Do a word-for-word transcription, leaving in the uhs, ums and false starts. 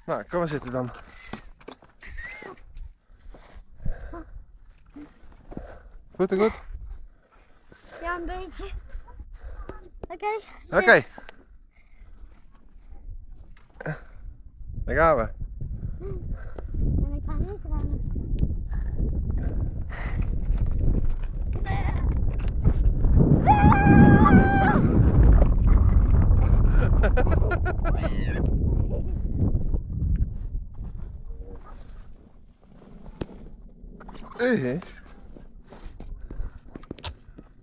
Nou, kom maar zitten dan. Goed en goed? Ja, een beetje. Oké. Okay, Oké. Okay. Daar gaan we. En ik ga niet rennen. Uh-huh.